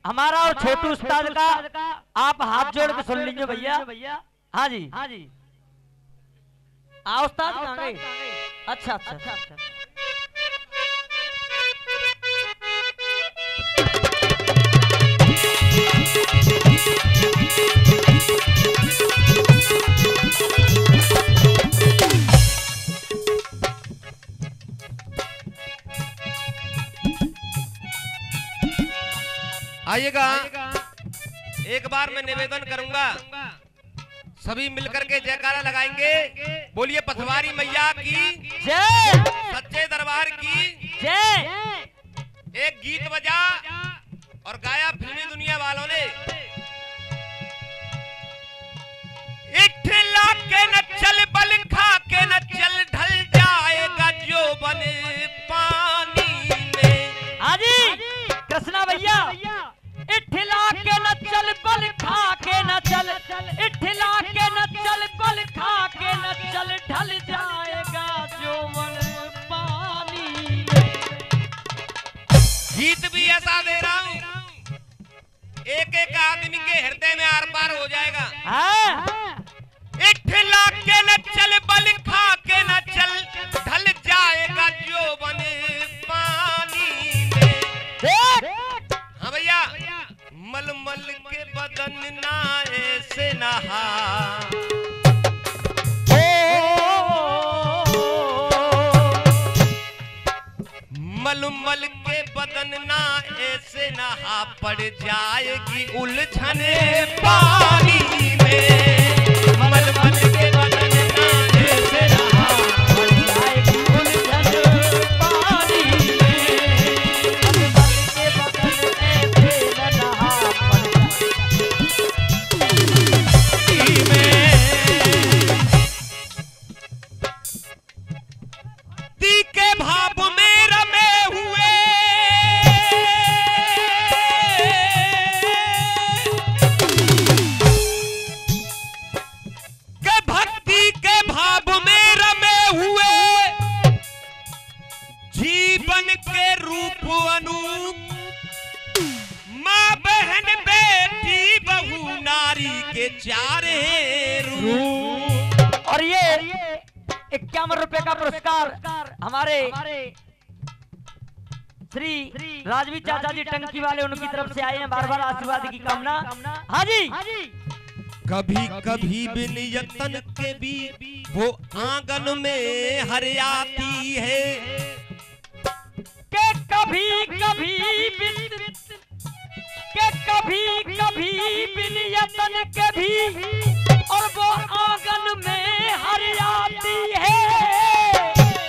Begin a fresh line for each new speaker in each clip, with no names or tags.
हमारा और छोटू उस्ताद का आप हाथ जोड़ के सुन लीजिए भैया। हाँ जी आओ उस्ताद कहाँ गए? अच्छा अच्छा अच्छा
आइएगा। एक बार मैं निवेदन करूंगा, सभी मिलकर के जयकारा लगाएंगे। बोलिए पथवारी मैया की
जय,
सच्चे दरबार की
जय।
एक गीत बजा और गाया फिल्मी दुनिया वालों ने। इठला के न चल बल खा के न चल ढल जाएगा जो बने पानी में।
हाजी कृष्णा भैया इठला के न चल बल खा के न चल, इठला के न चल बल खा के न चल ढल जाएगा जो मन पानी।
गीत भी ऐसा दे रहा हूँ, एक एक आदमी के हृदय में आर पार हो जाएगा। इठला के न चल बल खा के न चल ढल जाएगा जो बने पानी में। हाँ भैया, मलमल के बदन ना ऐसे नहा, मलमल के बदन ना ऐसे नहा पड़ जाएगी उलझन पानी में। मलमल के बदन ना ऐसे नहा
पड़ जाएगी उलझन पानी में। मलमल के बदन ऐसे नहा पड़ जाएगी में।
दी के भाव में रमे हुए के भक्ति के भाव में रमे हुए जीवन के रूप अनूप, माँ बहन बेटी बहू नारी के चारे रूप।
और ये 51 रुपए का पुरस्कार हमारे श्री राजवी चाचा जी टंकी वाले उनकी तरफ से आए हैं। बार बार आशीर्वाद की कामना। हाँ जी
कभी कभी बिन यतन के भी वो आंगन में हरियाती है,
के कभी कभी बिन यतन के भी और वो आंगन में हरियाती है।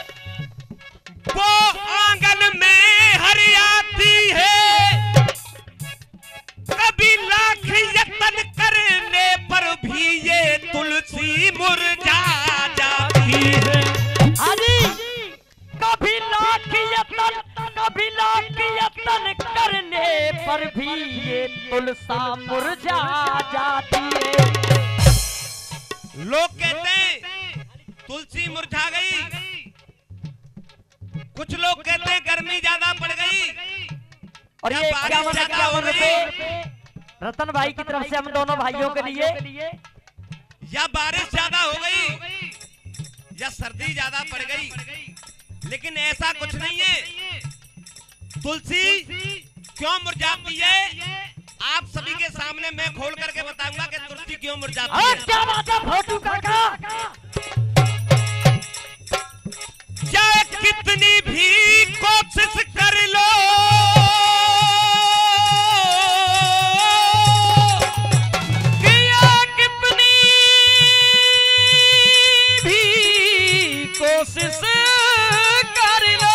वो आंगन में हरियाती है, कभी लाख यतन करने पर भी ये तुलसी मुरझा जाती है।
कभी लाख यतन करने पर भी ये तुलसा मुरझा जाती है।
लोग कहते हैं तुलसी मुरझा गई, कुछ लोग कहते हैं गर्मी ज्यादा पड़ गई,
और ये 51 रुपए रतन भाई की तरफ से हम दोनों भाइयों के लिए,
या बारिश ज्यादा हो गई या सर्दी ज्यादा पड़ गई, लेकिन ऐसा कुछ नहीं है। तुलसी क्यों मुरझाती है, आप सभी के सामने मैं खोल करके बताऊंगा कि तुलसी क्यों मुरझाती है।
क्या बात है फोटू काका।
चाहे कितनी भी कोशिश कर लो, कितनी भी कोशिश कर लो,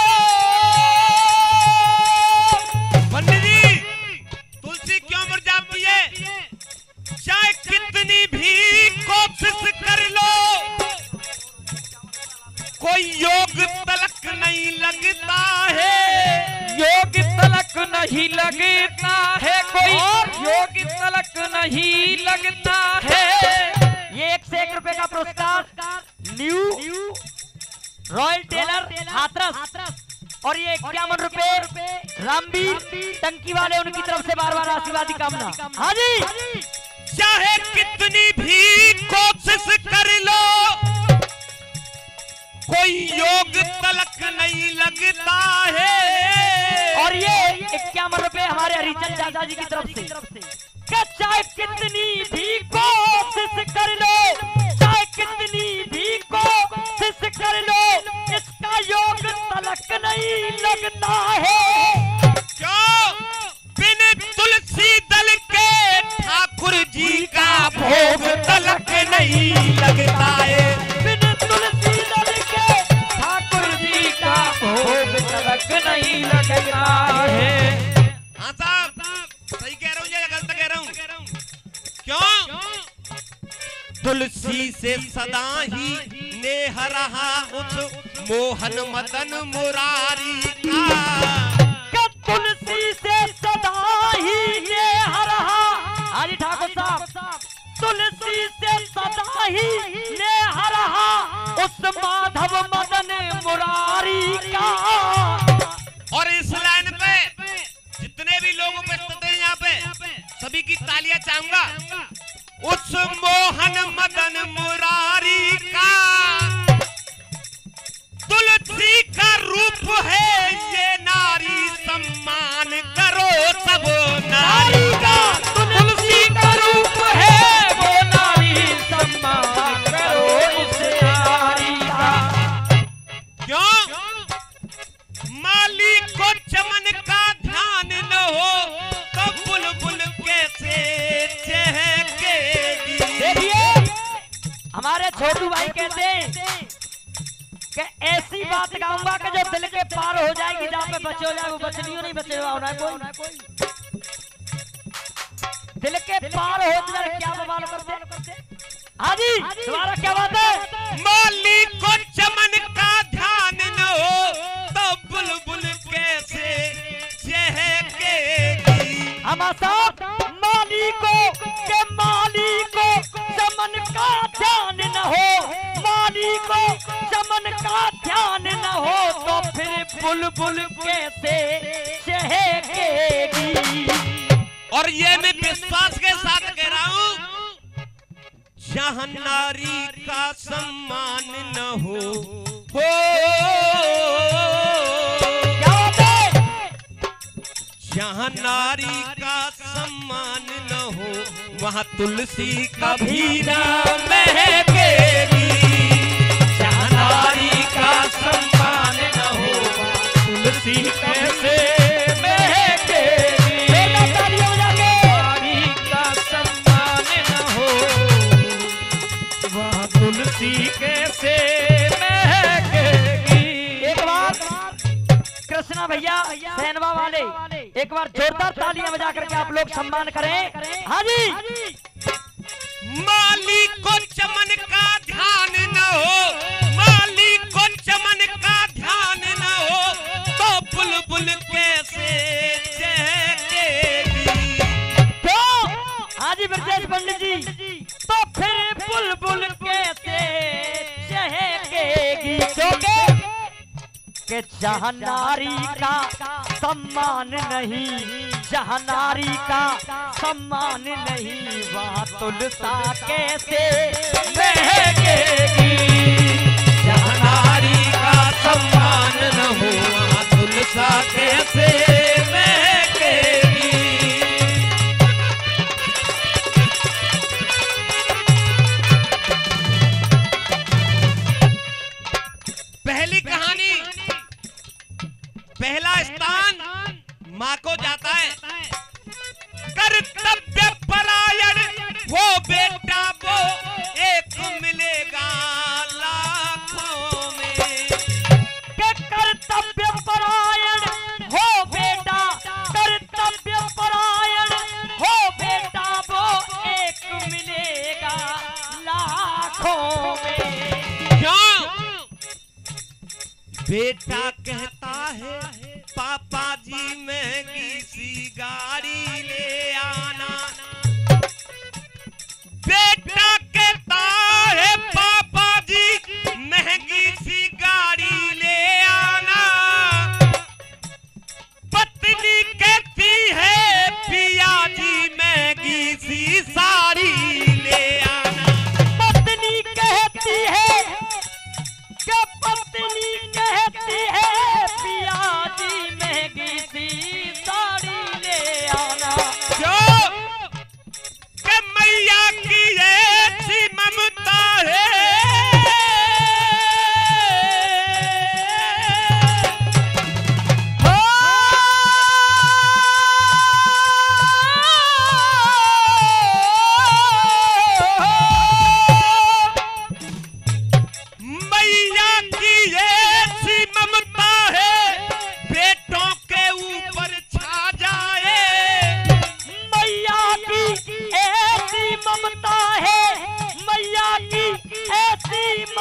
पंडित जी तुलसी क्यों मुरझाती है, चाहे कितनी भी कोशिश कर लो, कोई योग तलक नहीं लगता है,
योग तलक नहीं लगता है, कोई योग तलक नहीं लगता है। ये 1 से 1 रुपए का पुरस्कार न्यू रॉयल टेलर हाथरस और ये 51 रुपए रामवीर टंकी वाले, उनकी तरफ से बार बार आशीर्वाद की कामना। हाँ जी।
चाहे कितनी भी कोशिश कर लो, कोई योग तलक नहीं लगता है।
और ये 51 रुपए हमारे हरिचंद चाचा जी की तरफ से, चाहे कितनी भी कोशिश कर लो, चाहे कितनी भी कोशिश कर लो, इसका योग तलक नहीं लगता है।
क्यों? बिन तुलसी दल के ठाकुर जी का भोग तलक नहीं लगता है।
बिन तुलसी दल के ठाकुर जी का भोग तलक नहीं लगता है।
हाँ साहब, सही कह रहा हूँ या गलत कह रहा हूँ? क्यों? तुलसी से सदा ही नेह रहा उस मोहन मदन मुरारी का।
तुलसी से सदा ही नेह रहा, हाजी ठाकुर साहब, तुलसी से सदा ही नेह रहा उस माधव मदन मुरारी का।
और इस लाइन पे जितने भी लोग उपस्थित हैं यहाँ पे, सभी की तालियां चाहूंगा। उस मोहन मदन मुरारी का तुलसी का रूप है ये नारी, सम्मान करो सब नारी का।
तुलसी का रूप है वो नारी, सम्मान करो इस नारी का।
क्यों? माली को चमन का ध्यान न हो तो बुलबुल कैसे चहकेगी।
देखिए हमारे छोटू भाई कहते हैं कि ऐसी बात गाऊंगा कि जो दिल के पार हो जाएगी, जहाँ पे बचे हो जाए वो बचनियों नहीं बचेगा होना कोई। दिल के पार हो जाए क्या बवाल करते। हाँ जी, तुम्हारा क्या बात है?
माली को चमन का ध्यान न हो तो बुलबुल कैसे चहकेगी।
हम साथ माली को चमन का ध्यान न हो, माली को चमन का ध्यान न हो तो फिर बुलबुल कैसे चहकेगी।
और ये मैं विश्वास के साथ कह रहा हूँ, जहाँ नारी का सम्मान न हो जहाँ नारी का सम्मान न हो वहाँ तुलसी कभी न महकेगी। जहाँ नारी का सम्मान न हो तुलसी कैसे महकेगी। नारी का सम्मान न हो वहाँ तुलसी कैसे महकेगी।
एक बार कृष्णा भैया सैनवा वाले एक बार जोरदार तालियां बजा करके आप लोग सम्मान करें। हाँ जी।
माली को चमन का ध्यान न हो, माली को चमन का ध्यान न हो तो बुलबुल कैसे चहकेगी।
तो हाँ जी ब्रजेश पंडित जी, तो फिर बुलबुल कैसे चहकेगी। क्योंकि कि जहाँ नारी का सम्मान नहीं, जहाँ नारी का सम्मान नहीं वहाँ तुलसा कैसे महकेगी।
जहाँ नारी का सम्मान न हो वहाँ तुलसा कैसे महकेगी। पहली कहानी, पहला स्थान माँ को जाता है। कर्तव्य परायण वो बेटा वो एक मिलेगा लाखों में।
के कर्तव्य परायण हो बेटा, कर्तव्य परायण हो बेटा वो एक मिलेगा लाखों में।
क्यों? बेटा कहता है पापा जी महंगी सी गाड़ी ले आना। बेटा कहता है पापा जी महंगी सी गाड़ी ले आना।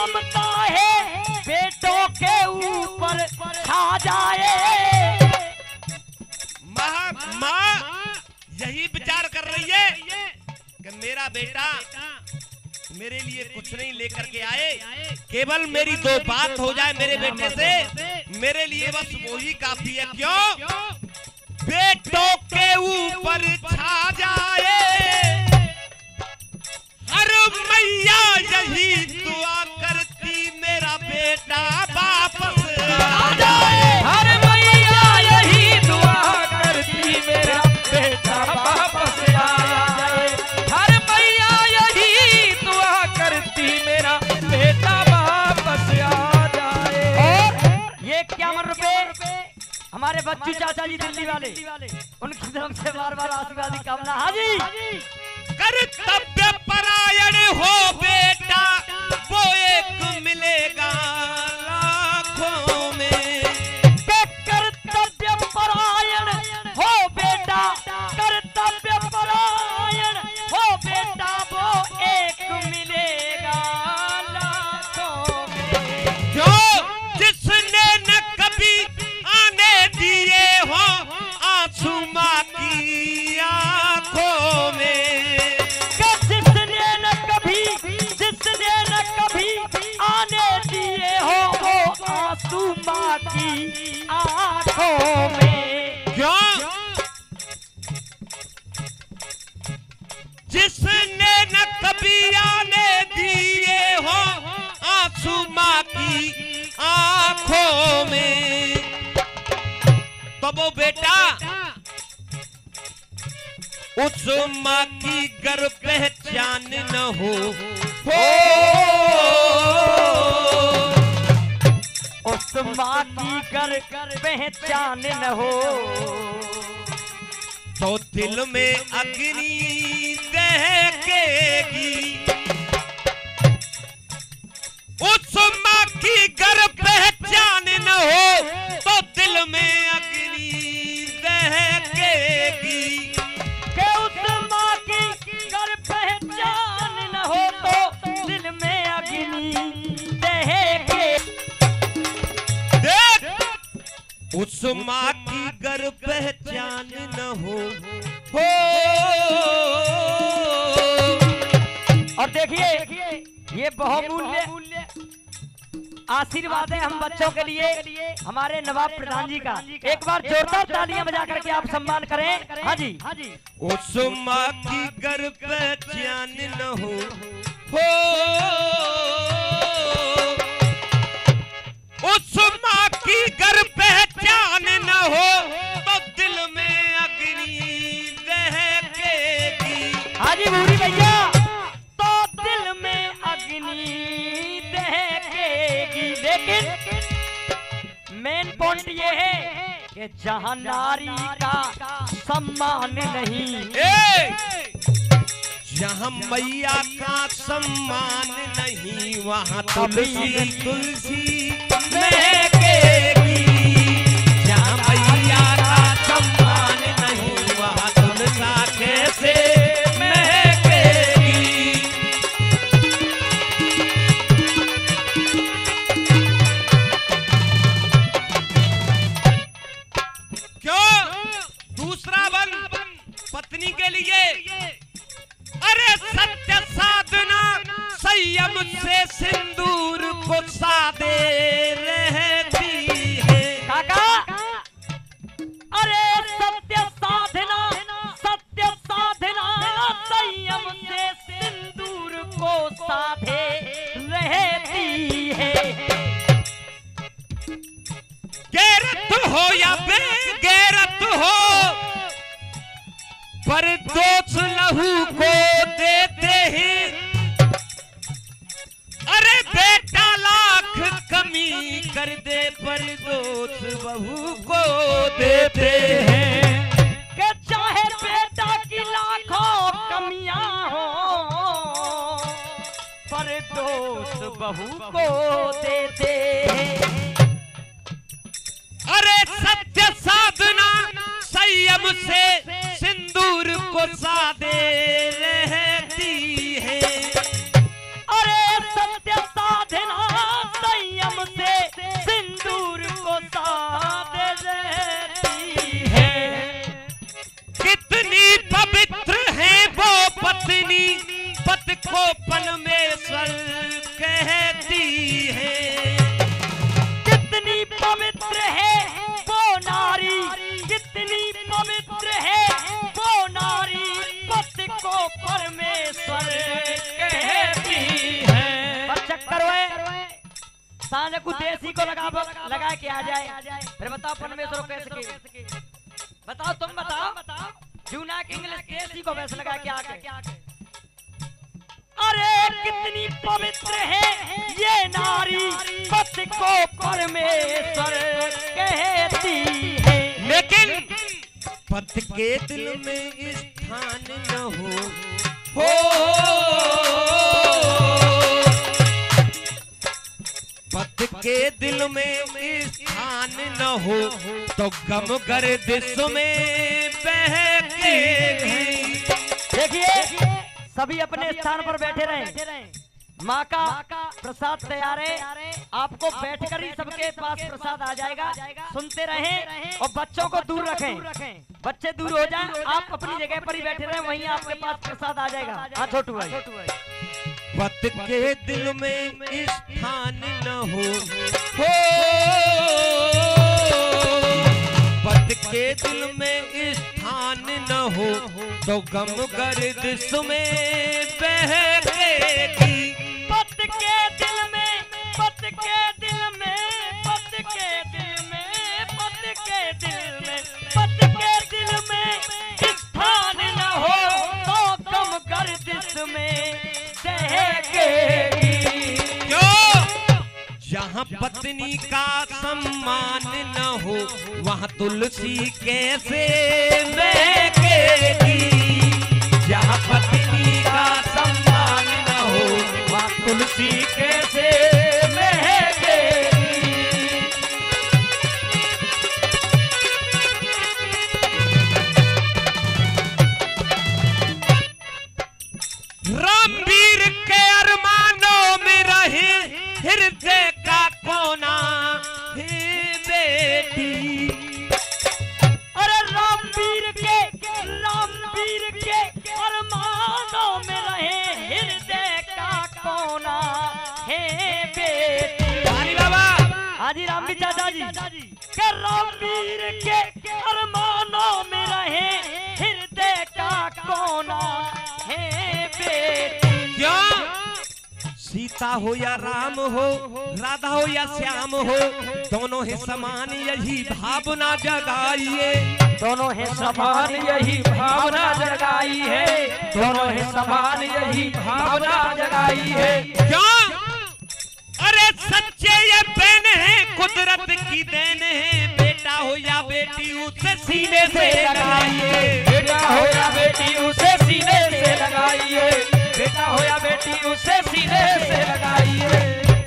ममता है बेटों के ऊपर छा जाए।
माँ यही विचार कर रही है कि मेरा बेटा मेरे लिए कुछ नहीं लेकर के आए, केवल मेरी दो बात हो जाए मेरे बेटे से, मेरे लिए बस वो ही काफी है। क्यों? बेटों के ऊपर छा जाए। हर मैया यही दुआ करती मेरा बेटा वापस आ जाए।
हर मैया यही दुआ करती मेरा बेटा वापस आ जाए। हर मैया यही दुआ करती मेरा बेटा वापस आ जाए। और ये 51 रुपए हमारे बच्चू चाचा जी दिल्ली वाले, उनकी तरफ से बार बार आशीर्वाद की कामना। हाजी
कर्तव्य परायण हो बेटा वो एक मिलेगा लाखों में।
कर्तव्य परायण हो बेटा, कर्तव्य परायण हो बेटा वो एक मिलेगा लाखों में।
जो जिसने न कभी आने दिए हो आंसू माँ की आंखों में। आने दिए हो वो आंसू माँ की आंखों में। क्यों? जिसने न कभी आने दिए हो आंसू माँ की आंखों में, तो वो बेटा उस माँ की गर पहचान न हो,
उस माँ की गर पहचान न हो,
तो दिल में अग्नि दहकेगी। उस माँ की गर पहचान न हो तो दिल में अग्नि दहकेगी।
कि उस माँ की गर पहचान न हो तो दिल में अग्नि दहकेगी।
उस माँ की गर पहचान न हो।
और देखिए ये बहुमूल्य आशीर्वाद है हम बच्चों के लिए हमारे नवाब प्रधान जी का। एक बार जोरदार तालियां बजा करके आप सम्मान करें। हाँ जी।
उस माँ की गर पहचान न हो, उस माँ की गर पहचान न हो तो दिल में अग्नि दहकेगी।
हाँ जी भूरी भैया, तो दिल में अग्नि दहकेगी। लेकिन मेन पॉइंट ये है कि जहाँ नारी का सम्मान नहीं,
जहाँ मैया का सम्मान नहीं वहाँ तुलसी तुलसी महकेगी। जहाँ मैया का सम्मान नहीं वहाँ तुलसा कैसे महकेगी। क्यों? दूसरा वन पत्नी के लिए, अरे सत्य साधना संयम से सिंदूर को साधे रहती है।
काका, अरे सत्य साधना संयम से सिंदूर को साधे रहती है।
गैरत हो या बेगैरत हो पर दोष लहू को देते हैं। अरे बेटा लाख कमी कर दे पर दोष बहू को देते हैं।
कि चाहे बेटा की लाखों कमियां हो पर दोष बहू को देते हैं।
अरे सत्य साधना संयम से सिंदूर को साधे रहती है।
अरे सत्य साधना सांझ को देसी को लगा के आ जाए। फिर बताओ परमेश्वर कैसे के बताओ, तुम बताओ जूना के इंग्लिश देसी को वैसे लगा के आके। अरे कितनी पवित्र है ये नारी, पति को परमेश्वर कहती है,
लेकिन पति के दिल में स्थान न हो पति के दिल में स्थान न हो तो गम गर्दिश में बहकेगी।
देखिए सभी अपने स्थान पर बैठे रहे, माँ का प्रसाद तैयार है, आपको बैठकर ही सबके पास प्रसाद आ जाएगा। सुनते रहें और बच्चों को दूर रखें, बच्चे दूर हो जाएं, आप अपनी जगह पर ही बैठे रहें, वहीं आपके पास प्रसाद आ जाएगा। हाँ छोटू भाई।
पति के दिल में स्थान न हो पति के दिल में स्थान न हो तो गम गर्दिश में बहकेगी।
पति के दिल में, पति के दिल में, पति के दिल में, पति के दिल में, पति के दिल में स्थान न हो तो गम गर्दिश में बहकेगी।
जहाँ पत्नी का सम्मान न हो वहाँ तुलसी कैसे महकेगी। जहाँ पत्नी का सम्मान न हो वहाँ तुलसी कैसे महकेगी। रामवीर के अरमानों में रहे हृदय का कोना हे बेटी।
अरे रामवीर के अरमानों में रहे हृदय का कोना हे बेटी।
रानी बाबा
हाजी रामवीर चाचा जी के रामवीर के अरमानों में रहे हृदय का कोना हे बेटी।
क्यों? सीता हो या राम हो, राधा हो या श्याम हो, दोनों ही समान यही भावना जगाइए।
दोनों है समान यही भावना जगाई है, दोनों है समान यही भावना जगाई है।
क्यों? अरे सच्चे ये बहन है, कुदरत की देन है। बेटा हो या बेटी उसे सीने से लगाइए।
बेटा हो या बेटी उसे सीने से लगाइए, बेटा हो या बेटी उसे सीने से लगाइए।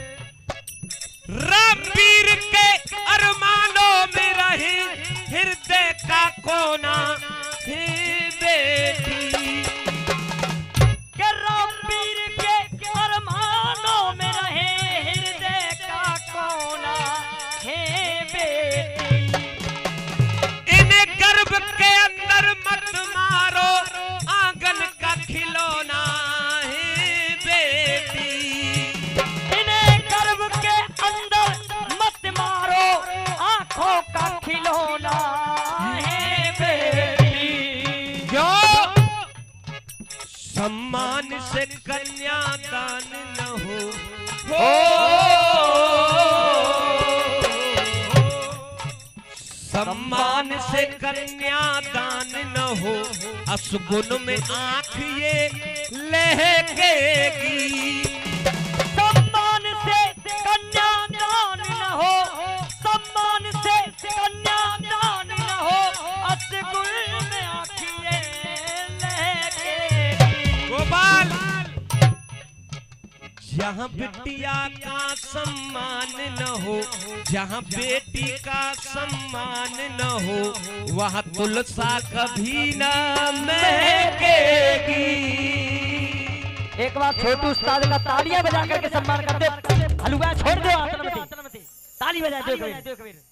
रामवीर के अरमानों में रहे हृदय का कोना हे बेटी।
के रामवीर के अरमानों में रहे हृदय का कोना हे बेटी।
इन्हें गर्भ के अंदर मत मारो, आंगन का खिलौना है बेटी।
इन्हें गर्भ के अंदर मत मारो, आंखों का खिलौना है बेटी।
जो सम्मान से कन्यादान न हो सम्मान से कन्यादान न हो, असगुन में आंख ये लहकेगी।
सम्मान से कन्यादान न हो, सम्मान से कन्यादान न हो, असगुन में आँखें लहकेगी।
गोपाल जहाँ बिटिया का सम्मान न हो, जहाँ बेटी का सम्मान न हो, वहाँ तुलसा कभी न महकेगी।
एक बार छोटू उस्ताद का तालियां बजा करके सम्मान करते। हलवा छोड़ दो, ताली बजा दो।